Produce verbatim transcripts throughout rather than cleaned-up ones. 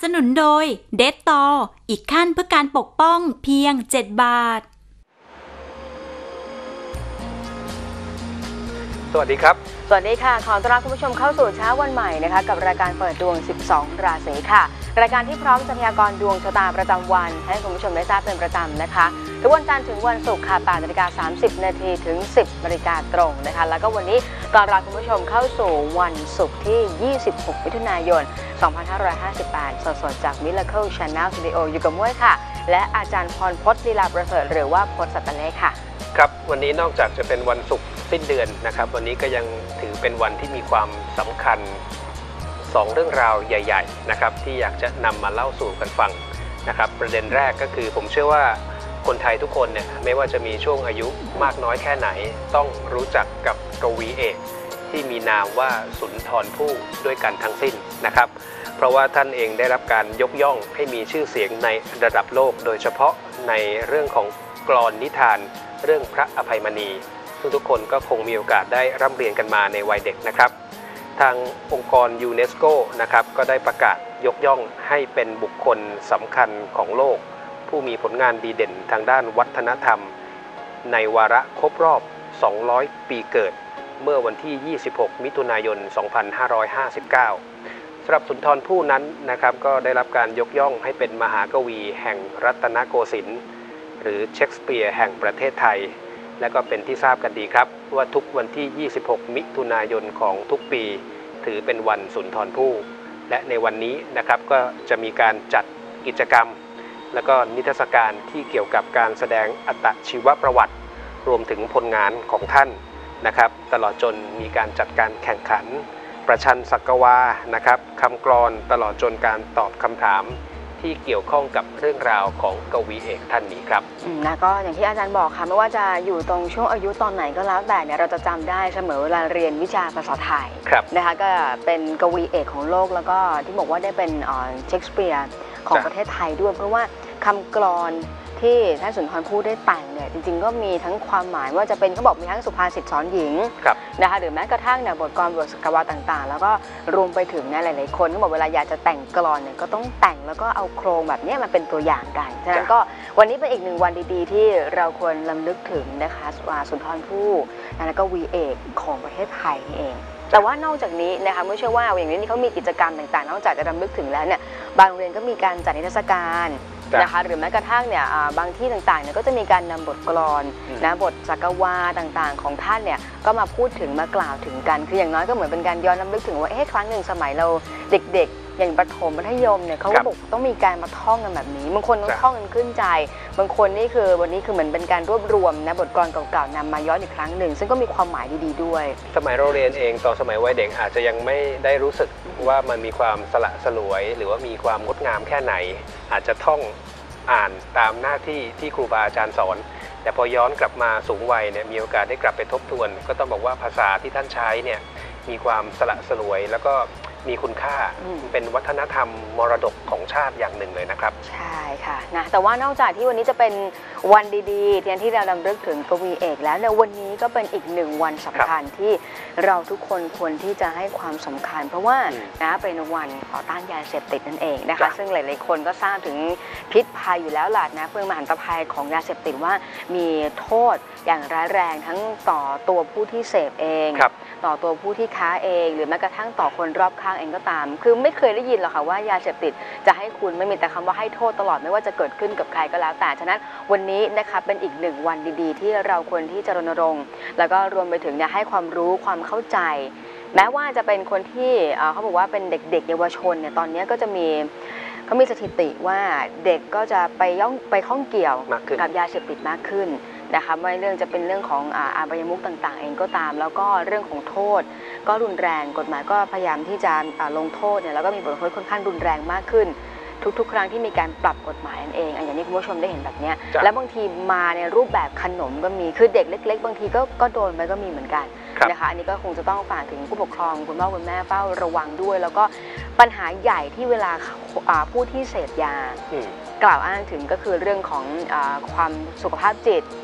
นุนโดยเดตตออีกขั้นเพื่อการปกป้องเพียงเจ็ดบาทสวัสดีครับสวัสดีค่ะขอต้อนรับคุณผู้ชมเข้าสู่เช้าวันใหม่นะคะกับรายการเปิดดวงสิบสองราศีค่ะรายการที่พร้อมจะพยากรณ์ดวงชะตาประจำวันให้คุณผู้ชมได้ทราบเป็นประจำนะคะทุกวันจันทร์ถึงวันศุกร์ค่ะแปดนาฬิกาสามสิบนาทีถึงสิบนาฬิกาตรงนะคะแล้วก็วันนี้ต้อนรับคุณผู้ชมเข้าสู่วันศุกร์ที่ยี่สิบหกมิถุนายนสองพันห้าร้อยห้าสิบแปดสดๆจาก Miracle Channel Studio อยู่กับม้วยค่ะและอาจารย์พรพจน์ลีลาประเสริฐหรือว่าพจน์สัตตเลขค่ะครับวันนี้นอกจากจะเป็นวันศุกร์สิ้นเดือนนะครับวันนี้ก็ยังถือเป็นวันที่มีความสำคัญสองเรื่องราวใหญ่ๆนะครับที่อยากจะนำมาเล่าสู่กันฟังนะครับประเด็นแรกก็คือผมเชื่อว่าคนไทยทุกคนเนี่ยไม่ว่าจะมีช่วงอายุมากน้อยแค่ไหนต้องรู้จักกับกวีเอกที่มีนามว่าสุนทรภู่ด้วยกันทั้งสิ้นนะครับเพราะว่าท่านเองได้รับการยกย่องให้มีชื่อเสียงในระดับโลกโดยเฉพาะในเรื่องของกลอนนิทานเรื่องพระอภัยมณีซึ่งทุกคนก็คงมีโอกาสได้ร่ำเรียนกันมาในวัยเด็กนะครับทางองค์กรยูเนสโกนะครับก็ได้ประกาศยกย่องให้เป็นบุคคลสำคัญของโลกผู้มีผลงานดีเด่นทางด้านวัฒนธรรมในวาระครบรอบสองร้อยปีเกิดเมื่อวันที่ยี่สิบหกมิถุนายนสองพันห้าร้อยห้าสิบเก้าสำหรับสุนทรภู่นั้นนะครับก็ได้รับการยกย่องให้เป็นมหากวีแห่งรัตนโกสินทร์หรือเชคสเปียร์แห่งประเทศไทยและก็เป็นที่ทราบกันดีครับว่าทุกวันที่ยี่สิบหกมิถุนายนของทุกปีถือเป็นวันสุนทรภู่และในวันนี้นะครับก็จะมีการจัดกิจกรรมและก็นิทรรศการที่เกี่ยวกับการแสดงอัตชีวประวัติรวมถึงผลงานของท่านนะครับตลอดจนมีการจัดการแข่งขันประชันสักวานะครับคำกลอนตลอดจนการตอบคำถามที่เกี่ยวข้องกับเรื่องราวของกวีเอกท่านนี้ครับนะก็อย่างที่อาจารย์บอกค่ะไม่ว่าจะอยู่ตรงช่วงอายุตอนไหนก็แล้วแต่เนี่ยเราจะจำได้เสมอเวลาเรียนวิชาภาษาไทยนะคะก็เป็นกวีเอกของโลกแล้วก็ที่บอกว่าได้เป็นเชคสเปียร์ของประเทศไทยด้วยเพราะว่าคำกลอนที่ท่านสุนทรภู่ได้แต่งเนี่ยจริงๆก็มีทั้งความหมายว่าจะเป็นเขาบอกมีทั้งสุภาษิตสอนหญิงนะคะหรือแม้กระทั่งเนี่ยบทกลอนบทสกวาต่างๆแล้วก็รวมไปถึงเนี่ยหลายๆคนที่บอกเวลาอยากจะแต่งกลอนเนี่ยก็ต้องแต่งแล้วก็เอาโครงแบบนี้มาเป็นตัวอย่างกันฉะนั้นก็วันนี้เป็นอีกหนึ่งวันดีๆที่เราควรรำลึกถึงนะคะว่าสุนทรภู่แล้วก็วีเอกของประเทศไทยนี่เองแต่ว่านอกจากนี้นะคะไม่เชื่อว่าอย่างนี้เขามีกิจกรรมต่างๆนอกจากจะรำลึกถึงแล้วเนี่ยบางโรงเรียนก็มีการจัดนิทรรศการนะคะหรือแม้กระทั่งเนี่ยบางที่ต่างๆเนี่ยก็จะมีการนำบทกลอนนะบทสักวาต่างๆของท่านเนี่ยก็มาพูดถึงมากล่าวถึงกันคืออย่างน้อยก็เหมือนเป็นการย้อนรำลึกถึงว่าเอ๊ะครั้งหนึ่งสมัยเราเด็กๆอย่างประถมมัธยมเนี่ยเขาก็บอกต้องมีการมาท่องกันแบบนี้บางคนต้องท่องกันขึ้นใจบางคนนี่คือวันนี้คือเหมือนเป็นการรวบรวมนะบทกลอนเก่าๆนำมาย้อนอีกครั้งหนึ่งซึ่งก็มีความหมายดีๆด้วยสมัยเราเรียนเองตอนสมัยวัยเด็กอาจจะยังไม่ได้รู้สึกว่ามันมีความสละสลวยหรือว่ามีความงดงามแค่ไหนอาจจะท่องอ่านตามหน้าที่ที่ครูบาอาจารย์สอนแต่พอย้อนกลับมาสูงวัยเนี่ยมีโอกาสได้กลับไปทบทวนก็ต้องบอกว่าภาษาที่ท่านใช้เนี่ยมีความสละสลวยแล้วก็มีคุณค่าเป็นวัฒนธรรมมรดกของชาติอย่างหนึ่งเลยนะครับใช่ค่ะนะแต่ว่านอกจากที่วันนี้จะเป็นวันดีๆที่ที่เราดำลึกถึงกวีเอกแล้วในวันนี้ก็เป็นอีกหนึ่งวันสำคัญที่เราทุกคนควรที่จะให้ความสำคัญเพราะว่านะเป็นวันต่อต้านยาเสพติดนั่นเองนะคะซึ่งหลายๆคนก็ทราบถึงพิษภัยอยู่แล้วล่ะนะเพื่องมหันตภัยของยาเสพติดว่ามีโทษอย่างร้ายแรงทั้งต่อตัวผู้ที่เสพเองต่อตัวผู้ที่ค้าเองหรือแม้กระทั่งต่อคนรอบข้างเองก็ตามคือไม่เคยได้ยินหรอกค่ะว่ายาเสพติดจะให้คุณไม่มีแต่คำว่าให้โทษตลอดไม่ว่าจะเกิดขึ้นกับใครก็แล้วแต่ฉะนั้นวันนี้นะคะเป็นอีกหนึ่งวันดีๆที่เราควรที่จะรณรงค์แล้วก็รวมไปถึงเนี่ยให้ความรู้ความเข้าใจแม้ว่าจะเป็นคนที่เขาบอกว่าเป็นเด็กๆเยาวชนเนี่ยตอนนี้ก็จะมีเขามีสถิติว่าเด็กก็จะไปย่องไปข้องเกี่ยวกับยาเสพติดมากขึ้นนะคะไม่เรื่องจะเป็นเรื่องของอาบายมุขต่างๆเองก็ตามแล้วก็เรื่องของโทษก็รุนแรงกฎหมายก็พยายามที่จะลงโทษเนี่ยแล้วก็มีบทลงโทษค่อนข้างรุนแรงมากขึ้นทุกๆครั้งที่มีการปรับกฎหมายนั่นเองอย่างนี้คุณผู้ชมได้เห็นแบบนี้และบางทีมาในรูปแบบขนมก็มีคือเด็กเล็กๆบางทีก็ก็โดนไปก็มีเหมือนกันนะคะอันนี้ก็คงจะต้องฝากถึงผู้ปกครองคุณพ่อคุณแม่เฝ้าระวังด้วยแล้วก็ปัญหาใหญ่ที่เวลาผู้ที่เสพยากล่าวอ้างถึงก็คือเรื่องของความสุขภาพจิต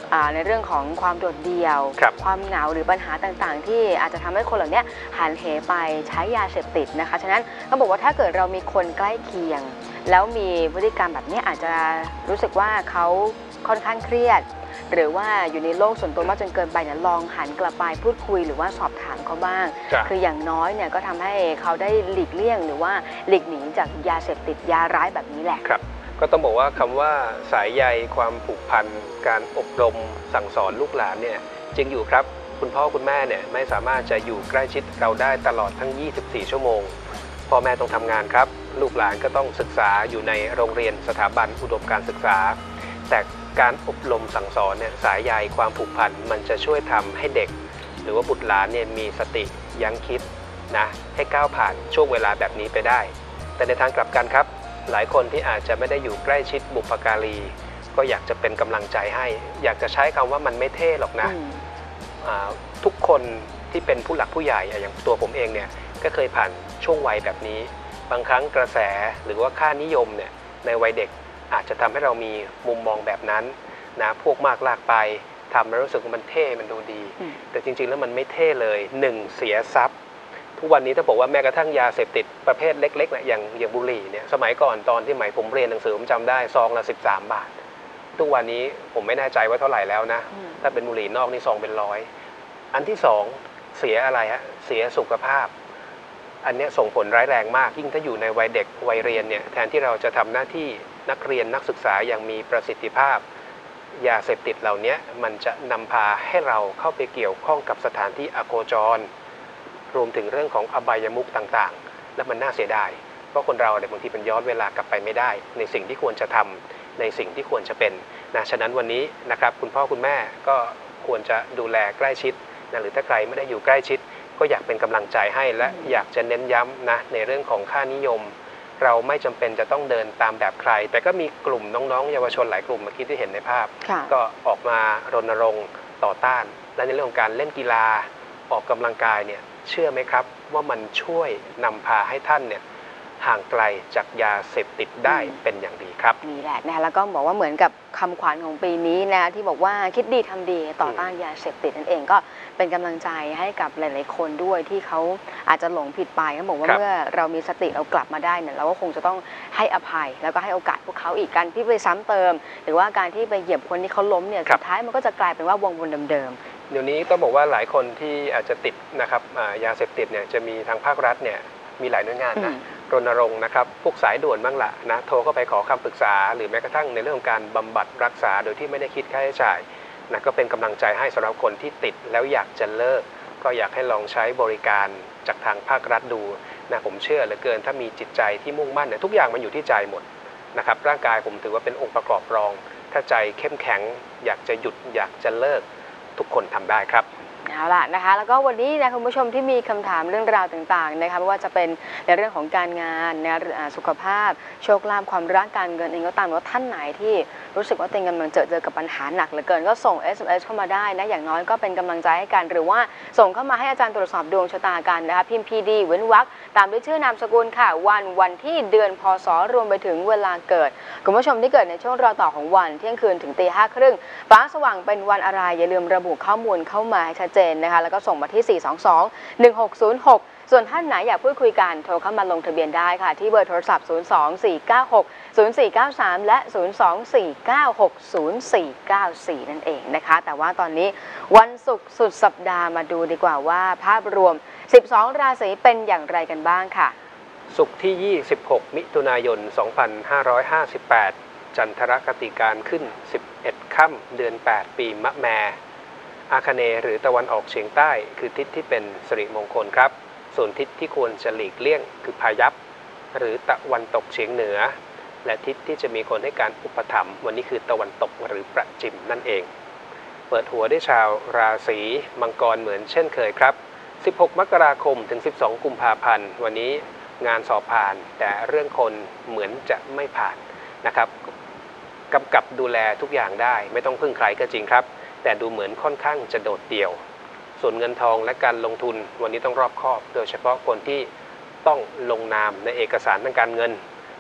ในเรื่องของความโดดเดี่ยว ความเหงาหรือปัญหาต่างๆที่อาจจะทำให้คนเหล่านี้หันเหไปใช้ยาเสพติดนะคะฉะนั้นเขาบอกว่าถ้าเกิดเรามีคนใกล้เคียงแล้วมีพฤติกรรมแบบนี้อาจจะรู้สึกว่าเขาค่อนข้างเครียดหรือว่าอยู่ในโลกส่วนตัวมากจนเกินไปเนี่ยลองหันกลับไปพูดคุยหรือว่าสอบถามเขาบ้างคืออย่างน้อยเนี่ยก็ทำให้เขาได้หลีกเลี่ยงหรือว่าหลีกหนีจากยาเสพติดยาร้ายแบบนี้แหละครับก็ต้องบอกว่าคำว่าสายใยความผูกพันการอบรมสั่งสอนลูกหลานเนี่ยจริงอยู่ครับคุณพ่อคุณแม่เนี่ยไม่สามารถจะอยู่ใกล้ชิดเราได้ตลอดทั้งยี่สิบสี่ชั่วโมงพ่อแม่ต้องทำงานครับลูกหลานก็ต้องศึกษาอยู่ในโรงเรียนสถาบันอุดมการศึกษาแต่การอบรมสั่งสอนเนี่ยสายใยความผูกพันมันจะช่วยทำให้เด็กหรือว่าบุตรหลานเนี่ยมีสติยั้งคิดนะให้ก้าวผ่านช่วงเวลาแบบนี้ไปได้แต่ในทางกลับกันครับหลายคนที่อาจจะไม่ได้อยู่ใกล้ชิดบุพการีก็อยากจะเป็นกำลังใจให้อยากจะใช้คำว่ามันไม่เท่หรอกนะทุกคนที่เป็นผู้หลักผู้ใหญ่อย่างตัวผมเองเนี่ยก็เคยผ่านช่วงวัยแบบนี้บางครั้งกระแสหรือว่าค่านิยมเนี่ยในวัยเด็กอาจจะทำให้เรามีมุมมองแบบนั้นนะพวกมากลากไปทำแล้วรู้สึกว่ามันเท่มันดูดีแต่จริงๆแล้วมันไม่เท่เลยหนึ่งเสียทรัพย์ทุกวันนี้ถ้าบอกว่าแม้กระทั่งยาเสพติดประเภทเล็กๆนะอย่างอย่างบุหรี่เนี่ยสมัยก่อนตอนที่ใหม่ผมเรียนหนังสือผมจำได้ซองละสิบสามบาททุกวันนี้ผมไม่แน่ใจว่าเท่าไหร่แล้วนะถ้าเป็นบุหรี่นอกนี่ซองเป็นร้อยอันที่สองเสียอะไรฮะเสียสุขภาพอันนี้ส่งผลร้ายแรงมากยิ่งถ้าอยู่ในวัยเด็กวัยเรียนเนี่ยแทนที่เราจะทำหน้าที่นักเรียนนักศึกษาอย่างมีประสิทธิภาพยาเสพติดเหล่านี้มันจะนำพาให้เราเข้าไปเกี่ยวข้องกับสถานที่อโคจรรวมถึงเรื่องของอบายมุขต่างๆและมันน่าเสียดายเพราะคนเราเนี่ยบางทีมันย้อนเวลากลับไปไม่ได้ในสิ่งที่ควรจะทำในสิ่งที่ควรจะเป็นนะฉะนั้นวันนี้นะครับคุณพ่อคุณแม่ก็ควรจะดูแลใกล้ชิดนะหรือถ้าใครไม่ได้อยู่ใกล้ชิดก็อยากเป็นกำลังใจให้และอยากจะเน้นย้ำนะในเรื่องของค่านิยมเราไม่จำเป็นจะต้องเดินตามแบบใครแต่ก็มีกลุ่มน้องๆเยาวชนหลายกลุ่มเมื่อกี้ที่เห็นในภาพก็ออกมารณรงค์ต่อต้านและในเรื่องของการเล่นกีฬาออกกำลังกายเนี่ยเชื่อไหมครับว่ามันช่วยนำพาให้ท่านเนี่ยห่างไกลจากยาเสพติดได้เป็นอย่างดีครับนี่แหละนะแล้วก็บอกว่าเหมือนกับคำขวัญของปีนี้นะที่บอกว่าคิดดีทำดีต่อต้านยาเสพติดนั่นเองก็เป็นกำลังใจให้กับหลายๆคนด้วยที่เขาอาจจะหลงผิดไปเขาบอกว่าเมื่อเรามีสติเรากลับมาได้เนี่ยเราก็คงจะต้องให้อภัยแล้วก็ให้โอกาสพวกเขาอีกการที่ไปซ้ำเติมหรือว่าการที่ไปเหยียบคนที่เขาล้มเนี่ยสุดท้ายมันก็จะกลายเป็นว่าวงวนเดิมๆเดี๋ยวนี้ต้องบอกว่าหลายคนที่อาจจะติดนะครับยาเสพติดเนี่ยจะมีทางภาครัฐเนี่ยมีหลายหน่วยงานนะรณรงค์นะครับพวกสายด่วนบ้างละนะโทรเข้าไปขอคำปรึกษาหรือแม้กระทั่งในเรื่องของการบำบัดรักษาโดยที่ไม่ได้คิดค่าใช้จ่ายนะก็เป็นกำลังใจให้สำหรับคนที่ติดแล้วอยากจะเลิกก็อยากให้ลองใช้บริการจากทางภาครัฐดูนะผมเชื่อเหลือเกินถ้ามีจิตใจที่มุ่งมั่นเนี่ยทุกอย่างมันอยู่ที่ใจหมดนะครับร่างกายผมถือว่าเป็นองค์ประกอบรองถ้าใจเข้มแข็งอยากจะหยุดอยากจะเลิกทุกคนทำได้ครับเอาล่ะนะคะแล้วก็วันนี้นะคุณผู้ชมที่มีคำถามเรื่องราวต่างๆนะคะไม่ว่าจะเป็นในเรื่องของการงานนะสุขภาพโชคลาภความรักการเงินเองก็ตามว่าท่านไหนที่รู้สึกว่าตัวเองกำลังเจอเจอกับปัญหาหนักเหลือเกินก็ส่ง เอส เอ็ม เอส เข้ามาได้นะอย่างน้อยก็เป็นกำลังใจให้กันหรือว่าส่งเข้ามาให้อาจารย์ตรวจสอบดวงชะตากันนะคะพิมพ์ พี ดี เว้นวรรคตามด้วยชื่อนามสกุลค่ะวันวันที่เดือนพศรวมไปถึงเวลาเกิดคุณผู้ชมที่เกิดในช่วงรอต่อของวันเที่ยงคืนถึงตีห้าครึ่งฟ้าสว่างเป็นวันอะไรอย่าลืมระบุข้อมูลเข้ามาให้ชัดเจนนะคะแล้วก็ส่งมาที่ สี่ สอง สอง หนึ่ง หก ศูนย์ หก ส่วนท่านไหนอยากพูดคุยกันโทรเข้ามาลงทะเบียนได้ค่ะที่เบอร์โทรศัพท์ ศูนย์ สอง สี่ เก้า หก ศูนย์ สี่ เก้า สาม และ ศูนย์ สอง สี่ เก้า หก ศูนย์ สี่ เก้า สี่ นั่นเองนะคะแต่ว่าตอนนี้วันศุกร์สุดสัปดาห์มาดูดีกว่าว่าภาพรวมสิบสองราศีเป็นอย่างไรกันบ้างค่ะศุกร์ที่ยี่สิบหกมิถุนายนสองพันห้าร้อยห้าสิบแปดจันทรคติการขึ้นสิบเอ็ดค่ำเดือนแปดปีมะแม่อาคเนย์หรือตะวันออกเฉียงใต้คือทิศที่เป็นสิริมงคลครับส่วนทิศที่ควรจะหลีกเลี่ยงคือพายัพหรือตะวันตกเฉียงเหนือและทิศที่จะมีคนให้การอุปถัมภ์วันนี้คือตะวันตกหรือประจิมนั่นเองเปิดหัวได้ชาวราศีมังกรเหมือนเช่นเคยครับสิบหกมกราคมถึงสิบสองกุมภาพันธ์วันนี้งานสอบผ่านแต่เรื่องคนเหมือนจะไม่ผ่านนะครับกำกับดูแลทุกอย่างได้ไม่ต้องพึ่งใครก็จริงครับแต่ดูเหมือนค่อนข้างจะโดดเดี่ยวส่วนเงินทองและการลงทุนวันนี้ต้องรอบคอบโดยเฉพาะคนที่ต้องลงนามในเอกสารทางการเงิน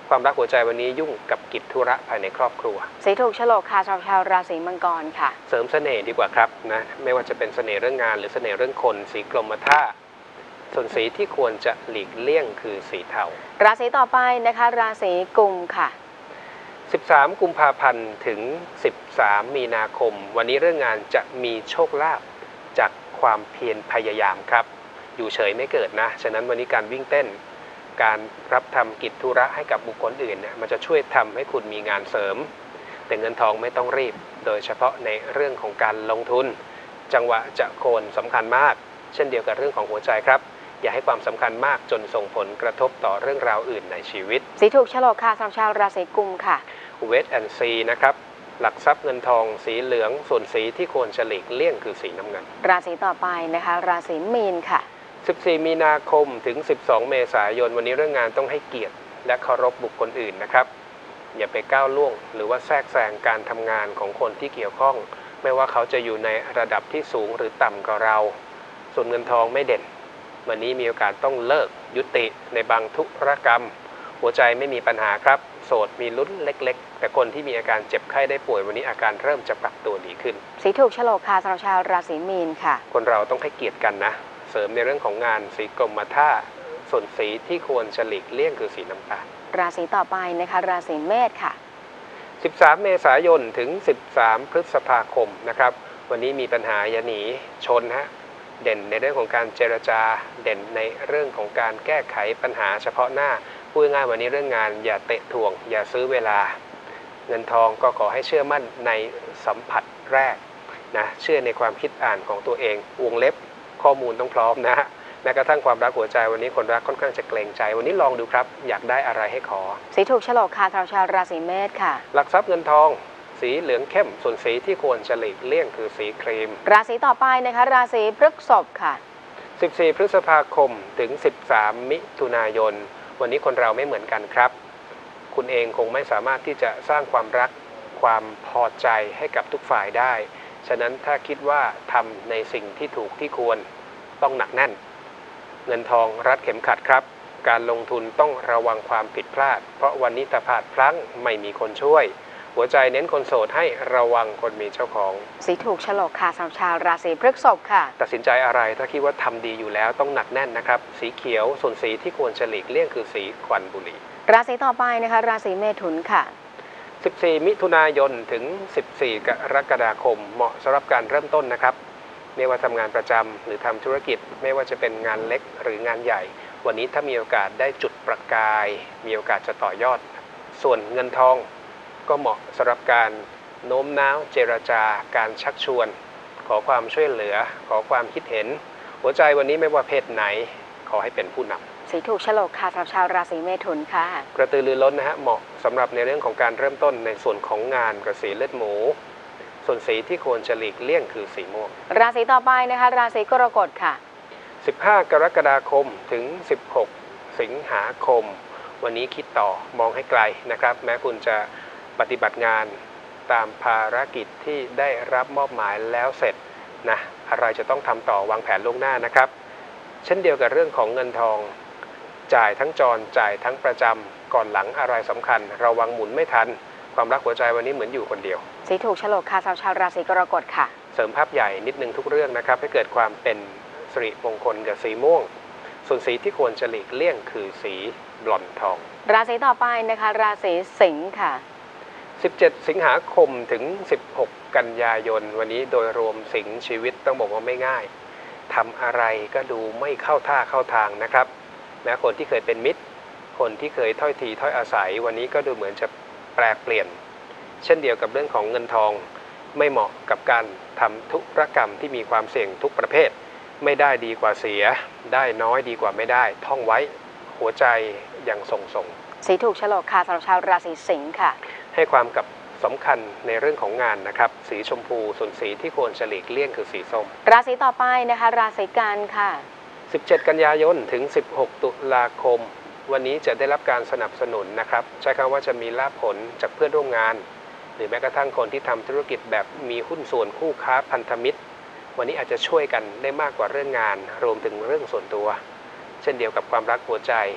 ความรักหัวใจวันนี้ยุ่งกับกิจธุระภายในครอบครัวสีถูกโฉลกค่ะชาวชาวราศีมังกรค่ะเสริมเสน่ห์ดีกว่าครับนะไม่ว่าจะเป็นเสน่ห์เรื่องงานหรือเสน่ห์เรื่องคนสีกรมท่าส่วนสีที่ควรจะหลีกเลี่ยงคือสีเทาราศีต่อไปนะคะราศีกุมค่ะสิบสามกุมภาพันธ์ถึงสิบสามมีนาคมวันนี้เรื่องงานจะมีโชคลาภจากความเพียรพยายามครับอยู่เฉยไม่เกิดนะฉะนั้นวันนี้การวิ่งเต้นการรับทำกิจธุระให้กับบุคคลอื่นเนี่ยมันจะช่วยทำให้คุณมีงานเสริมแต่เงินทองไม่ต้องรีบโดยเฉพาะในเรื่องของการลงทุนจังหวะจะโคนสำคัญมากเช่นเดียวกับเรื่องของหัวใจครับอย่าให้ความสำคัญมากจนส่งผลกระทบต่อเรื่องราวอื่นในชีวิตสีถูกโฉลกค่ะสำหรับชาวราศีกุมค่ะเวทแอนซีนะครับหลักทรัพย์เงินทองสีเหลืองส่วนสีที่ควรจะหลีกเลี่ยงคือสีน้ำเงินราศีต่อไปนะคะราศีมีนค่ะสิบสี่มีนาคมถึงสิบสองเมษายนวันนี้เรื่องงานต้องให้เกียรติและเคารพบุคคลอื่นนะครับอย่าไปก้าวล่วงหรือว่าแทรกแซงการทำงานของคนที่เกี่ยวข้องไม่ว่าเขาจะอยู่ในระดับที่สูงหรือต่ำกว่าเราส่วนเงินทองไม่เด่นวันนี้มีโอกาสต้องเลิกยุติในบางธุรกรรมหัวใจไม่มีปัญหาครับโสดมีลุ้นเล็กๆแต่คนที่มีอาการเจ็บไข้ได้ป่วยวันนี้อาการเริ่มจะปรับตัวดีขึ้นสีถูกโฉลกค่ะสำหรับชาวราศีมีนค่ะคนเราต้องให้เกียรติกันนะเสริมในเรื่องของงานสีกรมท่าส่วนสีที่ควรจะหลีกเลี่ยงคือสีน้ำตาลราศีต่อไปนะคะราศีเมษค่ะสิบสามเมษายนถึงสิบสามพฤษภาคมนะครับวันนี้มีปัญหาอย่าหนีชนฮะเด่นในเรื่องของการเจรจาเด่นในเรื่องของการแก้ไขปัญหาเฉพาะหน้าพูดง่ายวันนี้เรื่องงานอย่าเตะถ่วงอย่าซื้อเวลาเงินทองก็ขอให้เชื่อมั่นในสัมผัสแรกนะเชื่อในความคิดอ่านของตัวเองวงเล็บข้อมูลต้องพร้อมนะแม้กระทั่งความรักหัวใจวันนี้คนรักค่อนข้างจะเกรงใจวันนี้ลองดูครับอยากได้อะไรให้ขอสีถูกโฉลกค่ะชาวชาวราศีเมษค่ะหลักทรัพย์เงินทองสีเหลืองเข้มส่วนสีที่ควรจะหลีกเลี่ยงคือสีครีมราศีต่อไปนะคะราศีพฤษภค่ะสิบสี่พฤษภาคมถึงสิบสามมิถุนายนวันนี้คนเราไม่เหมือนกันครับคุณเองคงไม่สามารถที่จะสร้างความรักความพอใจให้กับทุกฝ่ายได้ฉะนั้นถ้าคิดว่าทำในสิ่งที่ถูกที่ควรต้องหนักแน่นเงินทองรัดเข็มขัดครับการลงทุนต้องระวังความผิดพลาดเพราะวันนี้ถ้าพลาดพลั้งไม่มีคนช่วยหัวใจเน้นคนโสดให้ระวังคนมีเจ้าของสีถูกโฉลกค่ะสำหรับชาวราศีพฤษภค่ะตัดสินใจอะไรถ้าคิดว่าทำดีอยู่แล้วต้องหนักแน่นนะครับสีเขียวส่วนสีที่ควรจะหลีกเลี่ยงคือสีควันบุหรี่ราศีต่อไปนะคะราศีเมถุนค่ะสิบสี่มิถุนายนถึงสิบสี่กรกฎาคมเหมาะสำหรับการเริ่มต้นนะครับไม่ว่าทำงานประจำหรือทำธุรกิจไม่ว่าจะเป็นงานเล็กหรืองานใหญ่วันนี้ถ้ามีโอกาสได้จุดประกายมีโอกาสจะต่อยอดส่วนเงินทองก็เหมาะสำหรับการโน้มน้าวเจรจาการชักชวนขอความช่วยเหลือขอความคิดเห็นหัวใจวันนี้ไม่ว่าเพศไหนขอให้เป็นผู้นำสีถูกโฉลกค่ะสำหรับชาวราศีเมถุนค่ะกระตือรือร้นนะฮะเหมาะสำหรับในเรื่องของการเริ่มต้นในส่วนของงานกับสีเลือดหมูส่วนสีที่ควรจะหลีกเลี่ยงคือสีม่วงราศีต่อไปนะคะราศีกรกฎค่ะสิบห้ากรกฎาคมถึงสิบหกสิงหาคมวันนี้คิดต่อมองให้ไกลนะครับแม้คุณจะปฏิบัติงานตามภารกิจที่ได้รับมอบหมายแล้วเสร็จนะอะไรจะต้องทำต่อวางแผนล่วงหน้านะครับเช่นเดียวกับเรื่องของเงินทองจ่ายทั้งจรจ่ายทั้งประจำก่อนหลังอะไรสำคัญระวังหมุนไม่ทันความรักหัวใจวันนี้เหมือนอยู่คนเดียวสีถูกโฉลกค่ะชาวราศีกรกฎค่ะเสริมภาพใหญ่นิดนึงทุกเรื่องนะครับให้เกิดความเป็นสิริมงคลกับสีม่วงส่วนสีที่ควรจะหลีกเลี่ยงคือสีบลอนด์ทองราศีต่อไปนะคะราศีสิงห์ค่ะสิบเจ็ดสิงหาคมถึงสิบหกกันยายนวันนี้โดยรวมสิงห์ชีวิตต้องบอกว่าไม่ง่ายทำอะไรก็ดูไม่เข้าท่าเข้าทางนะครับแม้คนที่เคยเป็นมิตรคนที่เคยถ้อยทีถ้อยอาศัยวันนี้ก็ดูเหมือนจะแปลเปลี่ยนเช่นเดียวกับเรื่องของเงินทองไม่เหมาะกับการทำธุรกรรมที่มีความเสี่ยงทุกประเภทไม่ได้ดีกว่าเสียได้น้อยดีกว่าไม่ได้ท่องไว้หัวใจยังทรงๆสีถูกโฉลกค่ะสำหรับชาวราศีสิงห์ค่ะให้ความกับสำคัญในเรื่องของงานนะครับสีชมพูส่วนสีที่ควรจะหลีกเลี่ยงคือสีส้มราศีต่อไปนะคะราศีกันค่ะสิบเจ็ดกันยายนถึงสิบหกตุลาคมวันนี้จะได้รับการสนับสนุนนะครับใช้คำว่าจะมีลาภผลจากเพื่อนร่วมงานหรือแม้กระทั่งคนที่ทำธุรกิจแบบมีหุ้นส่วนคู่ค้าพันธมิตรวันนี้อาจจะช่วยกันได้มากกว่าเรื่องงานรวมถึงเรื่องส่วนตัวเช่นเดียวกับความรักหัวใจ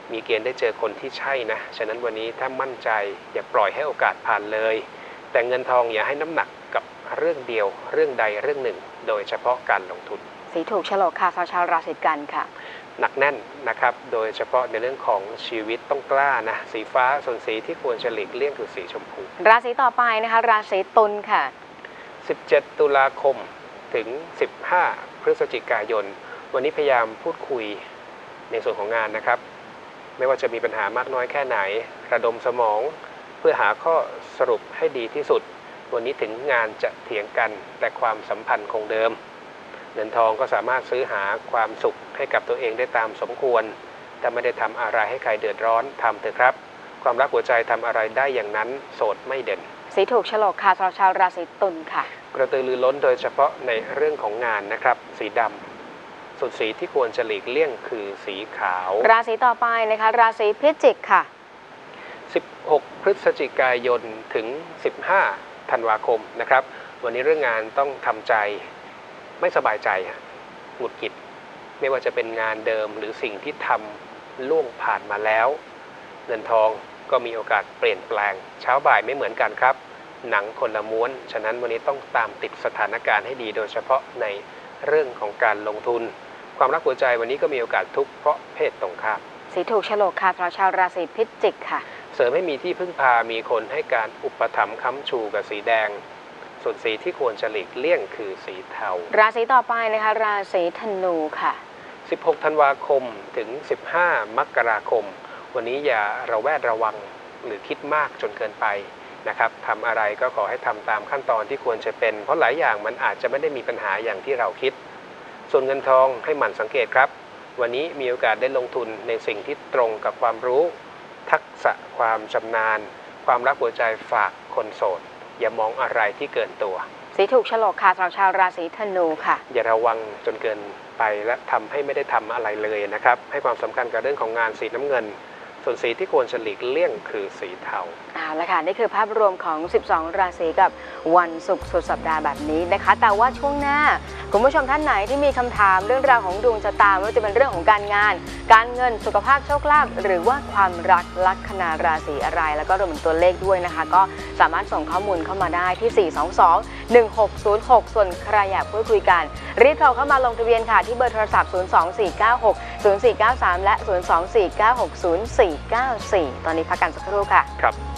มีเกณฑ์ได้เจอคนที่ใช่นะฉะนั้นวันนี้ถ้ามั่นใจอย่าปล่อยให้โอกาสผ่านเลยแต่เงินทองอย่าให้น้ำหนักกับเรื่องเดียวเรื่องใดเรื่องหนึ่งโดยเฉพาะการลงทุนสีถูกโฉลกค่ะชาวราศีกันค่ะหนักแน่นนะครับโดยเฉพาะในเรื่องของชีวิตต้องกล้านะสีฟ้าส่วนสีที่ควรจะหลีกเลี่ยงคือสีชมพูราศีต่อไปนะคะราศีตุลค่ะสิบเจ็ดตุลาคมถึงสิบห้าพฤศจิกายนวันนี้พยายามพูดคุยในส่วนของงานนะครับไม่ว่าจะมีปัญหามากน้อยแค่ไหนระดมสมองเพื่อหาข้อสรุปให้ดีที่สุดวันนี้ถึงงานจะเถียงกันแต่ความสัมพันธ์คงเดิมเงินทองก็สามารถซื้อหาความสุขให้กับตัวเองได้ตามสมควรแต่ไม่ได้ทำอะไรให้ใครเดือดร้อนทำเถอะครับความรักหัวใจทำอะไรได้อย่างนั้นโสดไม่เด่นสีถูกโฉลกค่ะชาวราศีตุลค่ะกระตือรือร้นโดยเฉพาะในเรื่องของงานนะครับสีดำส่วนสีที่ควรจะหลีกเลี่ยงคือสีขาวราศีต่อไปนะคะราศีพิจิกค่ะสิบหกพฤศจิกายนถึงสิบห้าธันวาคมนะครับวันนี้เรื่องงานต้องทำใจไม่สบายใจหงุดหงิดไม่ว่าจะเป็นงานเดิมหรือสิ่งที่ทำล่วงผ่านมาแล้วเงินทองก็มีโอกาสเปลี่ยนแปลงเช้าบ่ายไม่เหมือนกันครับหนังคนละม้วนฉะนั้นวันนี้ต้องตามติดสถานการณ์ให้ดีโดยเฉพาะในเรื่องของการลงทุนความรักหัวใจวันนี้ก็มีโอกาสทุกข์เพราะเพศตรงข้ามสีถูกโฉลกค่ะชาวราศีพิจิกค่ะเสริมให้มีที่พึ่งพามีคนให้การอุปถัมภ์ค้ำชูกับสีแดงส่วนสีที่ควรจะหลีกเลี่ยงคือสีเทาราศีต่อไปนะคะราศีธนูค่ะสิบหกธันวาคมถึงสิบห้ามกราคมวันนี้อย่าระแวดระวังหรือคิดมากจนเกินไปนะครับทำอะไรก็ขอให้ทำตามขั้นตอนที่ควรจะเป็นเพราะหลายอย่างมันอาจจะไม่ได้มีปัญหาอย่างที่เราคิดส่วนเงินทองให้หมั่นสังเกตครับวันนี้มีโอกาสได้ลงทุนในสิ่งที่ตรงกับความรู้ทักษะความชำนาญความรักหัวใจฝากคนโสดอย่ามองอะไรที่เกินตัวสีถูกโฉลกค่ะชาวราศีธนูค่ะอย่าระวังจนเกินไปและทำให้ไม่ได้ทำอะไรเลยนะครับให้ความสำคัญกับเรื่องของงานสีน้ำเงินส่วนสีที่ควรจะหลีกเลี่ยงคือสีเทาเอาละค่ะนี่คือภาพรวมของสิบสองราศีกับวันศุกร์สุดสัปดาห์แบบนี้นะคะแต่ว่าช่วงหน้าคุณผู้ชมท่านไหนที่มีคำถามเรื่องราวของดวงชะตาไม่ว่าจะเป็นเรื่องของการงานการเงินสุขภาพโชคลาภหรือว่าความรักลัคนาราศีอะไรแล้วก็รวมถึงตัวเลขด้วยนะคะก็สามารถส่งข้อมูลเข้ามาได้ที่สี่ สอง สอง หนึ่ง หก ศูนย์ หกส่วนใครอยากพูดคุยกันรีบโทรเข้ามาลงทะเบียนค่ะที่เบอร์โทรศัพท์ศูนย์ สอง สี่ เก้า หก ศูนย์ สี่ เก้า สามและศูนย์ สอง สี่ เก้า หก ศูนย์ สี่ เก้า สี่ตอนนี้พักกันสักครู่ค่ะครับ